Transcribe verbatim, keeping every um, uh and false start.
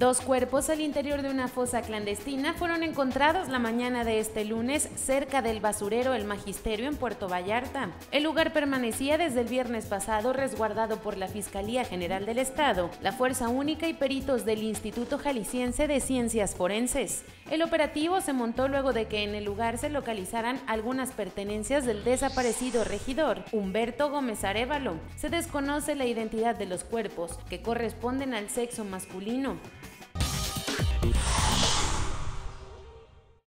Dos cuerpos al interior de una fosa clandestina fueron encontrados la mañana de este lunes cerca del basurero El Magisterio en Puerto Vallarta. El lugar permanecía desde el viernes pasado resguardado por la Fiscalía General del Estado, la Fuerza Única y peritos del Instituto Jalisciense de Ciencias Forenses. El operativo se montó luego de que en el lugar se localizaran algunas pertenencias del desaparecido regidor Humberto Gómez Arévalo. Se desconoce la identidad de los cuerpos, que corresponden al sexo masculino.